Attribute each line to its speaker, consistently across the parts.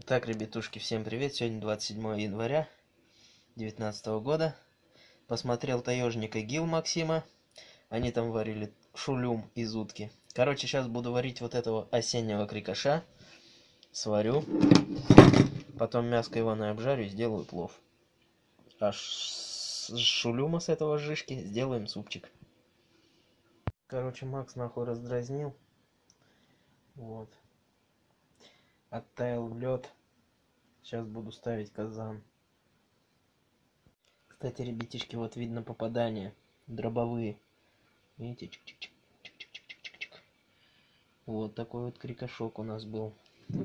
Speaker 1: Так, ребятушки, всем привет! Сегодня 27 января 2019 года. Посмотрел таежника ГИЛ Максима. Они там варили шулюм из утки. Короче, сейчас буду варить вот этого осеннего крикоша. Сварю. Потом мяско иваной обжарю и сделаю плов. А с шулюма с этого жишки сделаем супчик. Короче, Макс нахуй раздразнил. Вот. Оттаял в лед. Сейчас буду ставить казан. Кстати, ребятишки, вот видно попадания дробовые. Видите? Чик-чик-чик, чик-чик-чик-чик-чик. Вот такой вот крикошок у нас был.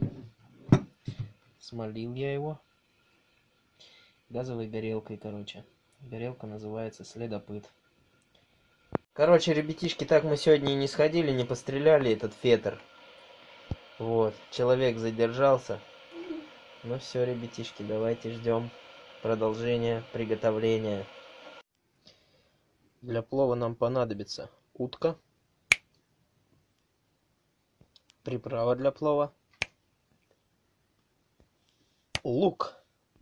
Speaker 1: Смолил я его газовой горелкой, короче. Горелка называется Следопыт. Короче, ребятишки, так мы сегодня и не сходили, не постреляли этот фетр. Вот, человек задержался. Ну все, ребятишки, давайте ждем продолжения приготовления. Для плова нам понадобится утка, приправа для плова, лук,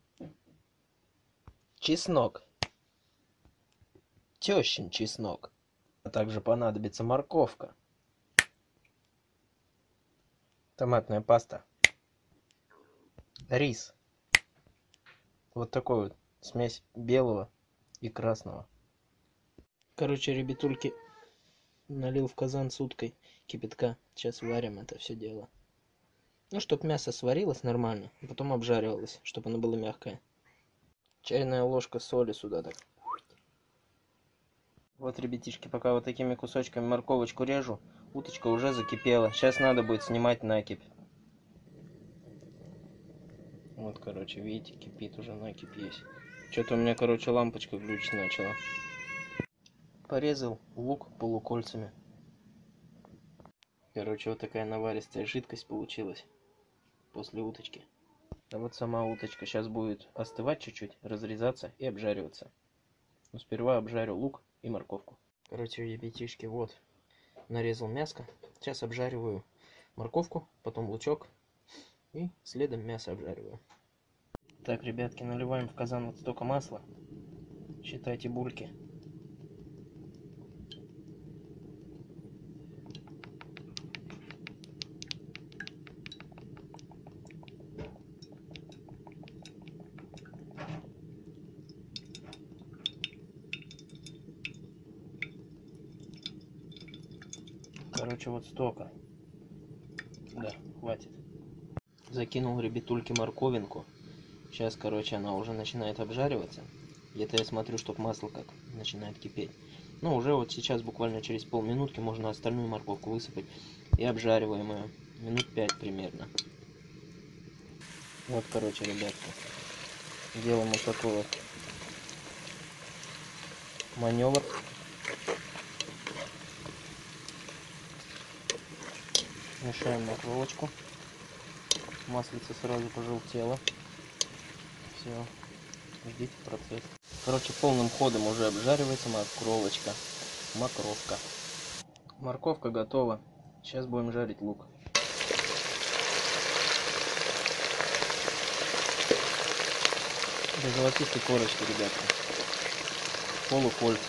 Speaker 1: чеснок, тещин чеснок, а также понадобится морковка, томатная паста, рис. Вот такой вот смесь белого и красного. Короче, ребятульки, налил в казан с уткой кипятка. Сейчас варим это все дело. Ну, чтоб мясо сварилось нормально, а потом обжаривалось, чтобы оно было мягкое. Чайная ложка соли сюда так. Вот, ребятишки, пока вот такими кусочками морковочку режу, уточка уже закипела. Сейчас надо будет снимать накипь. Вот, короче, видите, кипит уже, накипь есть. Что-то у меня, короче, лампочка глючить начала. Порезал лук полукольцами. Короче, вот такая наваристая жидкость получилась после уточки. А вот сама уточка сейчас будет остывать чуть-чуть, разрезаться и обжариваться. Но сперва обжарю лук и морковку. Короче, ребятишки, вот, нарезал мяско. Сейчас обжариваю морковку, потом лучок и следом мясо обжариваю. Так, ребятки, наливаем в казан вот столько масла. Считайте бульки. Короче, вот столько. Да, хватит. Закинул, ребятульки, морковинку. Сейчас, короче, она уже начинает обжариваться. Где-то я смотрю, чтобы масло как начинает кипеть. Ну, уже вот сейчас, буквально через полминутки, можно остальную морковку высыпать. И обжариваем ее минут 5 примерно. Вот, короче, ребятки. Делаем вот такой вот маневр. Мешаем морковочку. Маслица сразу пожелтела. Все. Ждите процесс. Короче, полным ходом уже обжаривается морковочка. Морковка. Морковка готова. Сейчас будем жарить лук. До золотистой корочки, ребятки. Полукольца.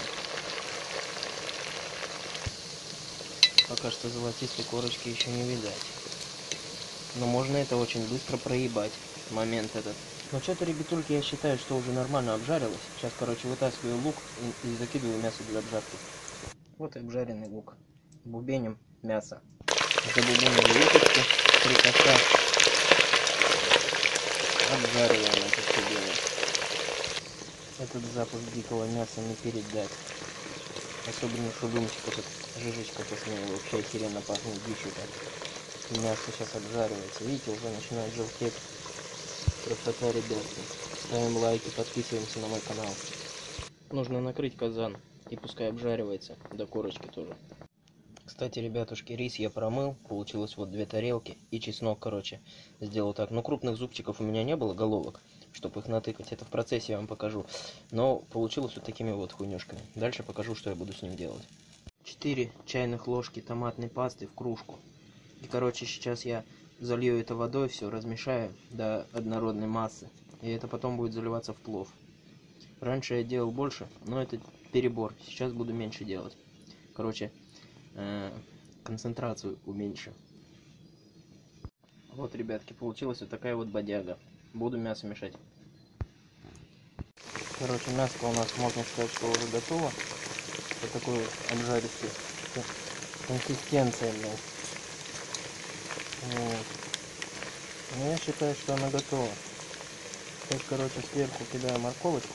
Speaker 1: Пока что золотистой корочки еще не видать. Но можно это очень быстро проебать. Момент этот. Но что-то, ребятульки, я считаю, что уже нормально обжарилось. Сейчас, короче, вытаскиваю лук и закидываю мясо для обжарки. Вот и обжаренный лук. Бубеним мясо. Забубенили уточку, крикоша. Обжариваем это все дело. Этот запах дикого мяса не передать. Особенно шудумчик, этот жижечка вкусная, вообще охеренно пахнет дичью так. Мясо сейчас обжаривается. Видите, уже начинает желтеть. Красота, ребятки. Ставим лайки, подписываемся на мой канал. Нужно накрыть казан и пускай обжаривается, до корочки тоже. Кстати, ребятушки, рис я промыл, получилось вот 2 тарелки и чеснок, короче, сделал так. Но крупных зубчиков у меня не было, головок, чтобы их натыкать. Это в процессе я вам покажу. Но получилось вот такими вот хуйнюшками. Дальше покажу, что я буду с ним делать. 4 чайных ложки томатной пасты в кружку. И, короче, сейчас я залью это водой, все размешаю до однородной массы. И это потом будет заливаться в плов. Раньше я делал больше, но это перебор. Сейчас буду меньше делать. Короче, концентрацию уменьшу. Вот, ребятки, получилась вот такая вот бодяга. Буду мясо мешать. Короче, мясо у нас, можно сказать, что уже готово. Вот такой вот обжаристый консистенция, блядь. Вот. Но я считаю, что она готова. Сейчас, короче, сверху кидаю морковочку.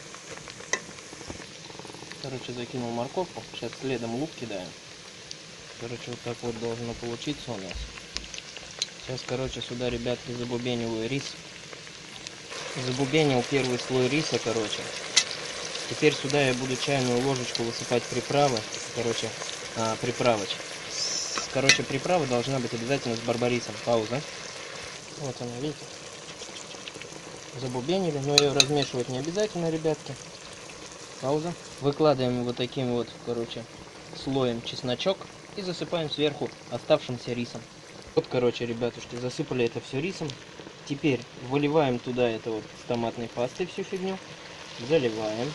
Speaker 1: Короче, закинул морковку. Сейчас следом лук кидаю. Короче, вот так вот должно получиться у нас. Сейчас, короче, сюда, ребятки, забубениваю рис. Забубенил первый слой риса, короче. Теперь сюда я буду чайную ложечку высыпать приправы. Короче, приправоч. Короче, приправа должна быть обязательно с барбарисом. Пауза. Вот она, видите? Забубенили, но ее размешивать не обязательно, ребятки. Пауза. Выкладываем вот таким вот, короче, слоем чесночок и засыпаем сверху оставшимся рисом. Вот, короче, ребятушки, засыпали это все рисом. Теперь выливаем туда это вот с томатной пастой всю фигню. Заливаем.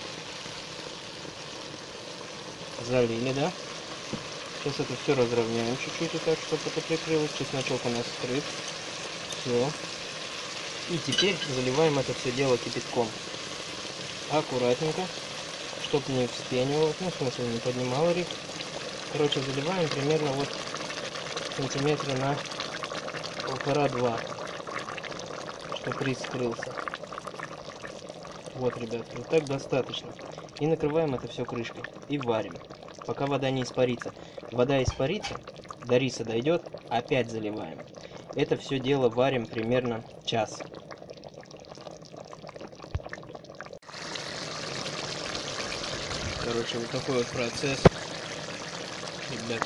Speaker 1: Залили, да? Сейчас это все разровняем чуть-чуть, так, чтобы это прикрылось. Чесночок у нас скрыт. Все. И теперь заливаем это все дело кипятком. Аккуратненько, чтобы не вспенивалось, ну, в смысле, не поднимало рис. Короче, заливаем примерно вот сантиметра на 1,5-2, чтобы рис скрылся. Вот, ребят, вот так достаточно. И накрываем это все крышкой и варим, пока вода не испарится. Вода испарится, до риса дойдет, опять заливаем. Это все дело варим примерно час. Короче, вот такой вот процесс, ребят.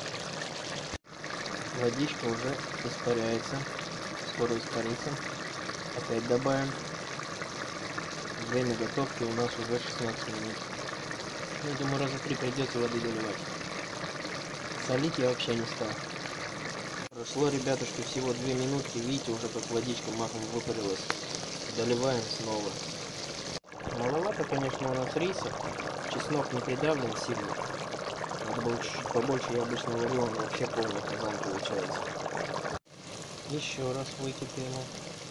Speaker 1: Водичка уже испаряется, скоро испарится. Опять добавим. Время готовки у нас уже 16 минут. Я думаю, раза 3 придется воды доливать. Солить я вообще не стал. Прошло, ребятушки, всего 2 минутки. Видите, уже как водичка махом выпарилась. Доливаем снова. Маловато, конечно, у нас риса. Чеснок не придавлен сильно. Надо было чуть-чуть побольше. Я обычно варю, он вообще полный казан получается. Еще раз выкипело.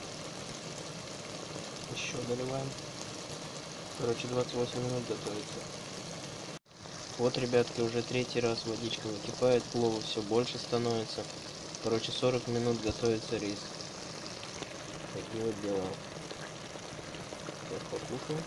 Speaker 1: Еще доливаем. Короче, 28 минут готовится. Вот, ребятки, уже 3-й раз водичка выкипает, плова все больше становится. Короче, 40 минут готовится рис. Такие вот дела. Сейчас покушаем.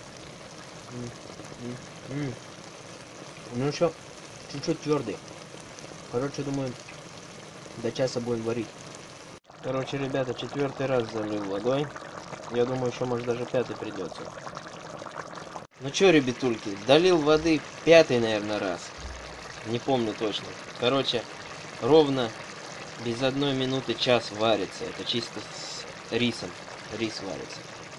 Speaker 1: Ну еще чуть-чуть твердый. Короче, думаю, до часа будем варить. Короче, ребята, 4-й раз залил водой. Я думаю, еще может даже 5-й придется. Ну чё, ребятульки, долил воды 5-й, наверное, раз. Не помню точно. Короче, ровно без 1 минуты час варится. Это чисто с рисом. Рис варится.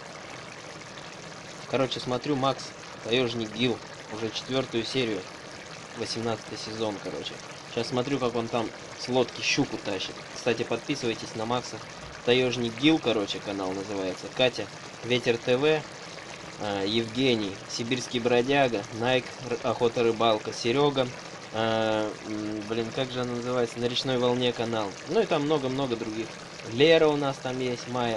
Speaker 1: Короче, смотрю, Макс, таежник Гил, уже 4-ю серию, 18-й сезон, короче. Сейчас смотрю, как он там с лодки щуку тащит. Кстати, подписывайтесь на Макса. Таежник Гил, короче, канал называется. Катя, Ветер ТВ. Евгений, Сибирский бродяга, Найк, Охота рыбалка, Серега, блин, как же она называется, На речной волне канал. Ну и там много-много других. Лера у нас там есть, Майер.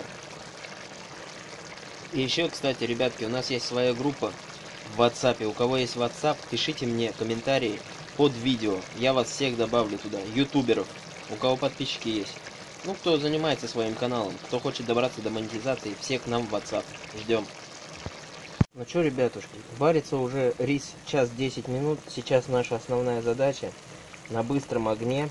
Speaker 1: И еще, кстати, ребятки, у нас есть своя группа в WhatsApp. У кого есть WhatsApp, пишите мне комментарии под видео. Я вас всех добавлю туда. Ютуберов, у кого подписчики есть. Ну, кто занимается своим каналом, кто хочет добраться до монетизации, всех к нам в WhatsApp. Ждем. Ну что, ребятушки, варится уже рис час 10 минут. Сейчас наша основная задача на быстром огне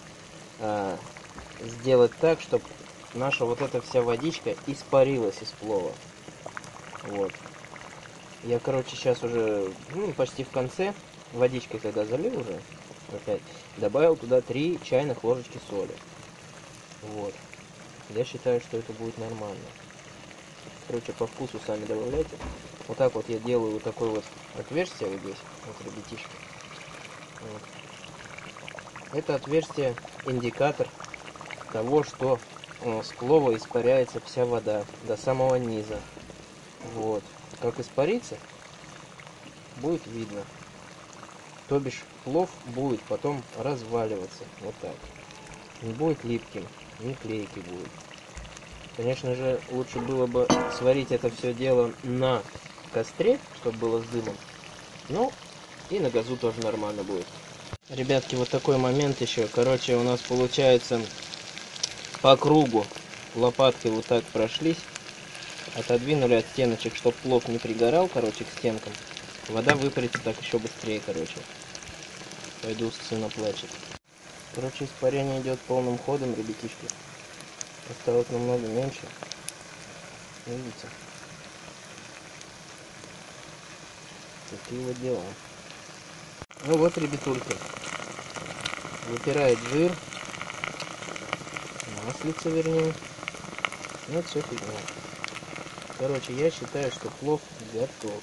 Speaker 1: сделать так, чтобы наша вот эта вся водичка испарилась из плова. Вот. Я, короче, сейчас уже почти в конце водичкой, когда залил уже, опять, добавил туда 3 чайных ложечки соли. Вот. Я считаю, что это будет нормально. Короче, по вкусу сами добавляйте. Вот так вот я делаю вот такое вот отверстие вот здесь, вот, ребятишки. Вот. Это отверстие индикатор того, что с плова испаряется вся вода до самого низа. Вот. Как испарится, будет видно. То бишь плов будет потом разваливаться. Вот так. Не будет липким, не клейкий будет. Конечно же, лучше было бы сварить это все дело на костре, чтобы было с дымом. Ну, и на газу тоже нормально будет. Ребятки, вот такой момент еще. Короче, у нас получается по кругу лопаткой вот так прошлись. Отодвинули от стеночек, чтобы плов не пригорал, короче, к стенкам. Вода выпарится так еще быстрее, короче. Пойду, сына плачет. Короче, испарение идет полным ходом, ребятишки. Осталось намного меньше. Видите? Такие вот дела. Ну вот, ребятульки. Выпирает жир. Маслица, вернее. Ну, это все фигня. Короче, я считаю, что плов готов.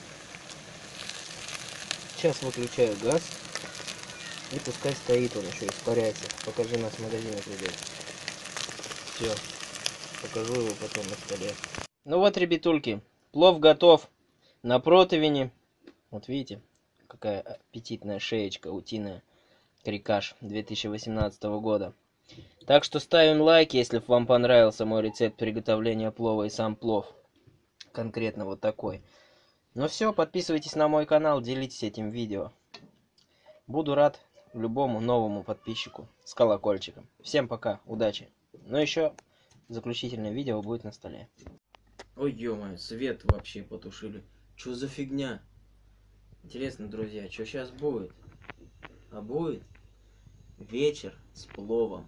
Speaker 1: Сейчас выключаю газ. И пускай стоит он еще, испаряется. Пока жена с магазина придет. Все. Покажу его потом на столе. Ну вот, ребятульки. Плов готов. На противне. Вот видите, какая аппетитная шеечка утиная. Крикаш 2018 года. Так что ставим лайк, если вам понравился мой рецепт приготовления плова и сам плов. Конкретно вот такой. Ну все, подписывайтесь на мой канал, делитесь этим видео. Буду рад любому новому подписчику с колокольчиком. Всем пока, удачи. Ну еще заключительное видео будет на столе. Ой, ё-моё, свет вообще потушили. Чё за фигня? Интересно, друзья, что сейчас будет? А будет вечер с пловом.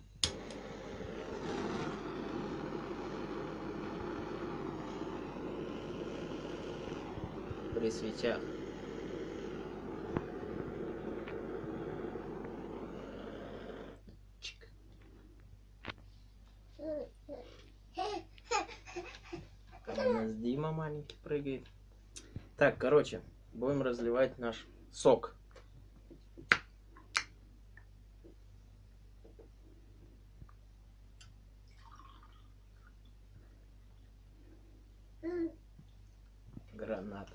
Speaker 1: При свечах. Чик. Там у нас Дима маленький прыгает. Так, короче, будем разливать наш сок. Гранат.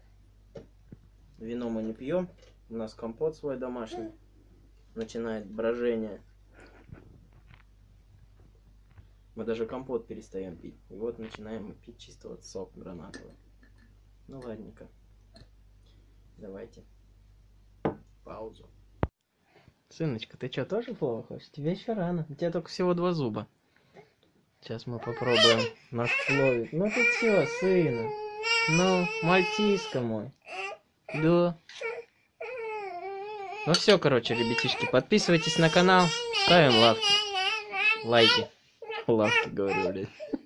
Speaker 1: Вино мы не пьем. У нас компот свой домашний. Начинает брожение. Мы даже компот перестаем пить. И вот начинаем пить чисто вот сок гранатовый. Ну ладненько. Давайте. Паузу. Сыночка, ты что, тоже плова хочешь? Тебе еще рано. У тебя только всего 2 зуба. Сейчас мы попробуем наш пловик. Ну ты все, сына. Ну, мальчишка мой. Да. Ну все, короче, ребятишки, подписывайтесь на канал, ставим лайки. Лайки, говорю, блядь.